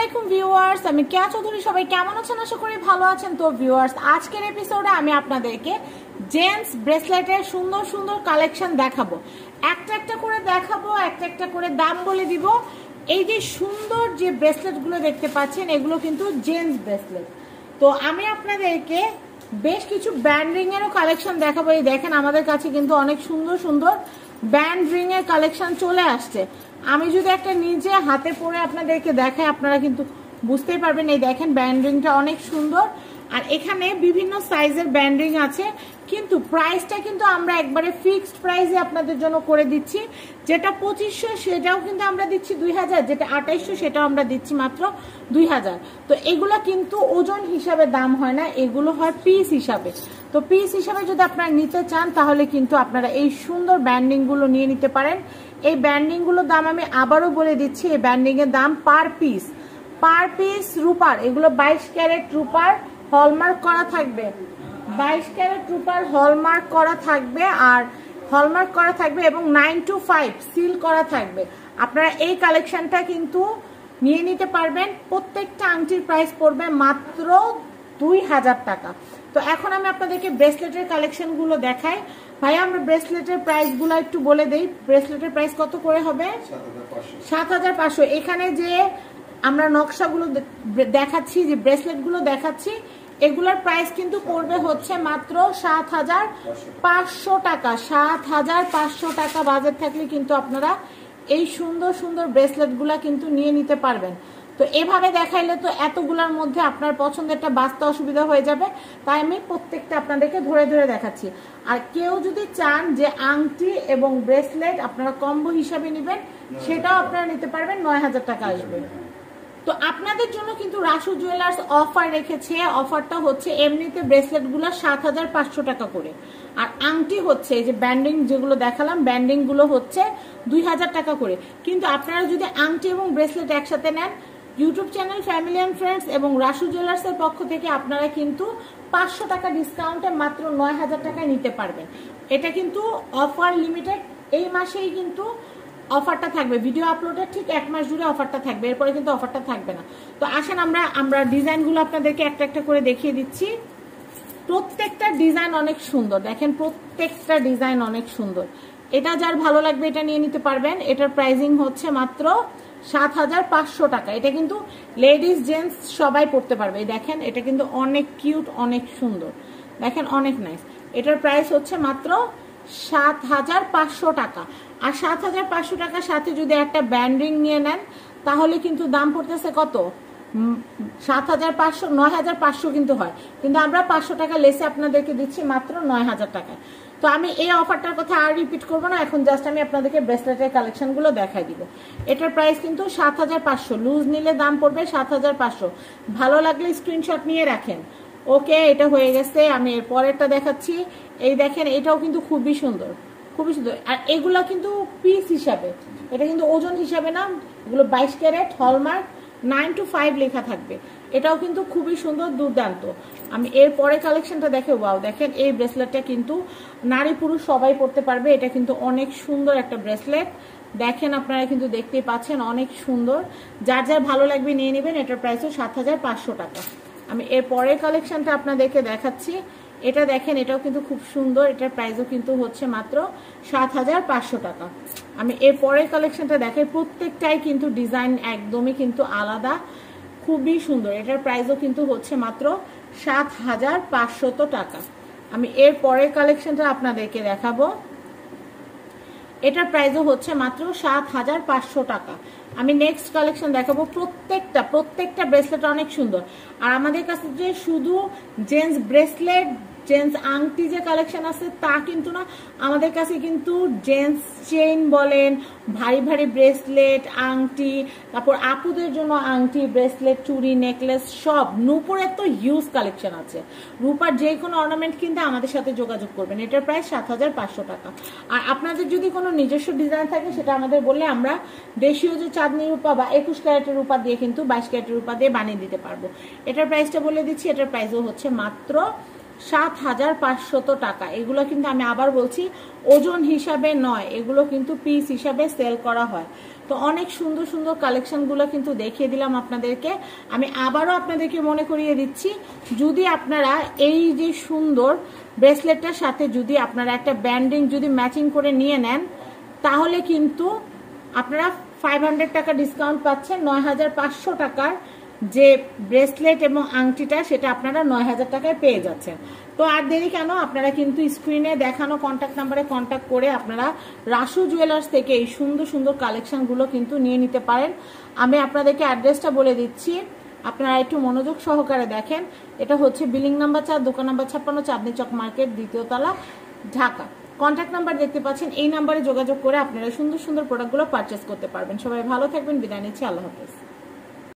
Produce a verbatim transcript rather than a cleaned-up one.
আলাইকুম ভিউয়ার্স, আমি কেয়া চৌধুরী। সবাই কেমন আছেন? আশা করি ভালো আছেন। তো ভিউয়ার্স, আজকের এপিসোডে আমি আপনাদেরকে জেন্টস ব্রেসলেটের সুন্দর সুন্দর কালেকশন দেখাবো। একটা একটা করে দেখাবো, একটা একটা করে দাম বলে দিব। এই যে সুন্দর যে ব্রেসলেটগুলো দেখতে পাচ্ছেন, এগুলো কিন্তু জেন্টস ব্রেসলেট। তো আমি আপনাদেরকে বেশ কিছু ব্যান্ড রিং এরও কালেকশন দেখাবো। এই দেখেন, আমাদের কাছে কিন্তু অনেক সুন্দর সুন্দর ব্যান্ড রিং এর কালেকশন চলে আসছে। আমি যদি একটা নিজে হাতে পরে আপনাদেরকে দেখাই, আপনারা কিন্তু বুঝতেই পারবেন। এই দেখেন, ব্যান্ড রিংটা অনেক সুন্দর। আর এখানে বিভিন্ন সাইজের ব্যান্ড রিং আছে, কিন্তু প্রাইসটা কিন্তু আমরা একবারে ফিক্সড প্রাইসে আপনাদের জন্য করে দিচ্ছি। যেটা পঁচিশশো সেটাও কিন্তু আমরা দিচ্ছি দুই হাজার, যেটা আঠাইশশো সেটাও আমরা দিচ্ছি মাত্র দুই হাজার। তো এগুলো কিন্তু ওজন হিসাবে দাম হয় না, এগুলো হয় পিস হিসাবে। তো পিস হিসাবে যদি আপনারা নিতে চান, তাহলে কিন্তু আপনারা এই সুন্দর ব্যান্ডিংগুলো নিয়ে নিতে পারেন। এই ব্যান্ডিংগুলোর দাম আমি আবারও বলে দিচ্ছি। এই ব্যান্ডিংয়ের দাম পার পিস পার পিস রূপার, এগুলো বাইশ ক্যারেট রূপার হলমার্ক করা থাকবে। বাইশ ক্যারেট রূপার হলমার্ক করা থাকবে, আর হলমার্ক করা থাকবে এবং নাইন টু ফাইভ সিল করা থাকবে। আপনারা এই কালেকশনটা কিন্তু নিয়ে নিতে পারবেন। প্রত্যেকটা আংটির প্রাইস পড়বে মাত্র দুই হাজার টাকা। তো এখন আমি আপনাদেরকে ব্রেসলেটের কালেকশনগুলো দেখাই। ভাইয়া, আমরা ব্রেসলেটের প্রাইসগুলো একটু বলে দেই। ব্রেসলেটের প্রাইস কত করে হবে? সাত হাজার পাঁচশো। এখানে যে আমরা নকশাগুলো দেখাচ্ছি, যে ব্রেসলেটগুলো দেখাচ্ছি, এগুলোর প্রাইস কিন্তু পড়বে হচ্ছে মাত্র সাত হাজার পাঁচশো টাকা। সাত হাজার পাঁচশো টাকা বাজেট থাকলে কিন্তু আপনারা এই সুন্দর সুন্দর ব্রেসলেটগুলা কিন্তু নিয়ে নিতে পারবেন। তো এভাবে দেখাইলে তো এতগুলোর মধ্যে আপনার পছন্দেরটা বাঁচতে অসুবিধা হয়ে যাবে, তাই আমি প্রত্যেকটা আপনাদেরকে ধরে ধরে দেখাচ্ছি। আর কেউ যদি চান যে আংটি এবং ব্রেসলেট আপনারা কম্বো হিসাবে নেবেন, সেটাও আপনারা নিতে পারবেন, নয় হাজার টাকা আসবে। তো আপনাদের জন্য কিন্তু রাসু জুয়েলার্স অফার রেখেছে। অফারটা হচ্ছে এমনিতে ব্রেসলেটগুলো সাত হাজার পাঁচশো টাকা করে, আর আংটি হচ্ছে এই যে ব্যান্ডিং যেগুলো দেখালাম, ব্যান্ডিং গুলো হচ্ছে দুই হাজার টাকা করে। কিন্তু আপনারা যদি আংটি এবং ব্রেসলেট একসাথে নেন, YouTube channel family and friends এবং রাসু জুয়েলার্স এর পক্ষ থেকে আপনারা কিন্তু পাঁচশো টাকা ডিসকাউন্টে মাত্র নয় হাজার টাকায় নিতে পারবেন। এটা কিন্তু অফার লিমিটেড, এই মাসেই কিন্তু অফারটা থাকবে। ভিডিও আপলোডের ঠিক এক মাস জুড়ে অফারটা থাকবে, এরপরে কিন্তু অফারটা থাকবে না। তো আসেন আমরা আমরা ডিজাইনগুলো আপনাদেরকে একটা একটা করে দেখিয়ে দিচ্ছি। প্রত্যেকটা ডিজাইন অনেক সুন্দর, দেখেন প্রত্যেকটা ডিজাইন অনেক সুন্দর। এটা যার ভালো লাগবে এটা নিয়ে নিতে পারবেন। এটার প্রাইসিং হচ্ছে মাত্র সাত হাজার পাঁচশো টাকা। এটা কিন্তু লেডিস জেন্টস সবাই পড়তে পারবে। দেখেন, এটা কিন্তু অনেক কিউট, অনেক সুন্দর, দেখেন অনেক নাইস। এটার প্রাইস হচ্ছে মাত্র সাত হাজার পাঁচশো টাকা। আর সাত হাজার পাঁচশো টাকার সাথে যদি একটা ব্যান্ডিং নিয়ে নেন, তাহলে কিন্তু দাম পড়তেছে কত? সাত হাজার পাঁচশো, নয় হাজার পাঁচশো কিন্তু হয়, কিন্তু আমরা পাঁচশো টাকা লেসে আপনাদেরকে দিচ্ছি মাত্র নয় হাজার টাকায়। তো আমি এই অফারটার কথা আর রিপিট করবো না, এখন জাস্ট আমি আপনাদেরকে ব্রেসলেটের কালেকশনগুলো দেখাই দিব। এটার প্রাইস কিন্তু সাত হাজার পাঁচশো, লুজ নিলে দাম পড়বে সাত হাজার পাঁচশো। ভালো লাগলে স্ক্রিনশট নিয়ে রাখেন। ওকে, এটা হয়ে গেছে। আমি এর পরেরটা দেখাচ্ছি। এই দেখেন, এটাও কিন্তু খুবই সুন্দর, খুবই সুন্দর। আর এগুলা কিন্তু পিস হিসাবে, এটা কিন্তু ওজন হিসাবে না। এগুলো বাইশ carat hallmark, nine two five লেখা থাকবে। এটাও কিন্তু খুবই সুন্দর, দুর্দান্ত। আমি এর পরে কালেকশনটা দেখে ওয়াও, দেখেন এই ব্রেসলেটটা কিন্তু নারী পুরুষ সবাই পড়তে পারবে। এটা কিন্তু অনেক সুন্দর একটা ব্রেসলেট, দেখেন আপনারা কিন্তু দেখতেই পাচ্ছেন, অনেক সুন্দর। যার যার ভালো লাগবে নিয়ে নেবেন। এটার প্রাইসও সাত হাজার পাঁচশো টাকা। আমি এর পরের কালেকশনটা আপনাদেরকে দেখাচ্ছি। এটা দেখেন, এটাও কিন্তু খুব সুন্দর। এটার প্রাইসও কিন্তু হচ্ছে মাত্র সাত হাজার পাঁচশো টাকা। আমি এর পরের কালেকশনটা দেখাই। প্রত্যেকটাই কিন্তু ডিজাইন একদমই কিন্তু আলাদা, খুবই সুন্দর। এটার প্রাইসও কিন্তু হচ্ছে মাত্র সাত হাজার পাঁচশত টাকা। আমি এর পরের কালেকশনটা আপনাদেরকে দেখাবো। এটার প্রাইসও হচ্ছে মাত্র সাত হাজার পাঁচশো টাকা। আমি নেক্সট কালেকশন দেখাবো। প্রত্যেকটা প্রত্যেকটা ব্রেসলেট অনেক সুন্দর। আর আমাদের কাছে যে শুধু জেন্টস ব্রেসলেট, জেন্টস আংটি যে কালেকশন আছে তা কিন্তু না, আমাদের কাছে কিন্তু জেন্টস চেইন বলেন, ভারী ভারী ব্রেসলেট, আংটি, তারপর আপুদের জন্য আংটি, ব্রেসলেট, চুড়ি, নেকলেস, সব নূপুরের তো হিউজ কালেকশন আছে। রূপার যে কোনো অর্নামেন্ট কিনতে আমাদের সাথে যোগাযোগ করবেন। এটার প্রাইস সাত হাজার পাঁচশো টাকা। আর আপনাদের যদি কোনো নিজস্ব ডিজাইন থাকে, সেটা আমাদের বললে আমরা দেশীয় যে চাঁদনি রূপা বা একুশ ক্যারেটের রূপা দিয়ে কিন্তু বাইশ ক্যারেটের রূপা দিয়ে বানিয়ে দিতে পারবো। এটার প্রাইসটা বলে দিচ্ছি। এটার প্রাইসও হচ্ছে মাত্র সাত হাজার পাঁচশত টাকা। এগুলো কিন্তু আমি আবার বলছি, ওজন হিসাবে নয়, এগুলো কিন্তু পিস হিসাবে সেল করা হয়। তো অনেক সুন্দর সুন্দর কালেকশনগুলো কিন্তু দেখিয়ে দিলাম আপনাদেরকে। আমি আবারও আপনাদেরকে মনে করিয়ে দিচ্ছি, যদি আপনারা এই যে সুন্দর ব্রেসলেটটার সাথে যদি আপনারা একটা ব্যান্ডিং যদি ম্যাচিং করে নিয়ে নেন, তাহলে কিন্তু আপনারা ফাইভ হান্ড্রেড টাকা ডিসকাউন্ট পাচ্ছেন। নয় হাজার পাঁচশো টাকার যে ব্রেসলেট এবং আংটিটা সেটা আপনারা নয় হাজার টাকায় পেয়ে যাচ্ছেন। তো আর দেরি কেন, আপনারা কিন্তু স্ক্রিনে দেখানো কন্ট্যাক্ট নাম্বারে কন্ট্যাক্ট করে আপনারা রাসু জুয়েলার্স থেকে এই সুন্দর সুন্দর কালেকশনগুলো কিন্তু নিয়ে নিতে পারেন। আমি আপনাদেরকে অ্যাড্রেসটা বলে দিচ্ছি, আপনারা একটু মনোযোগ সহকারে দেখেন। এটা হচ্ছে বিল্ডিং নাম্বার চার, দোকান নাম্বার ছাপ্পান্ন, চাঁদনী চক মার্কেট, দ্বিতীয় তলা, ঢাকা। কন্ট্যাক্ট নাম্বার দেখতে পাচ্ছেন, এই নাম্বারে যোগাযোগ করে আপনারা সুন্দর সুন্দর প্রোডাক্টগুলো পারচেস করতে পারবেন। সবাই ভালো থাকবেন, বিদায় নিচ্ছি, আল্লাহ হাফেজ।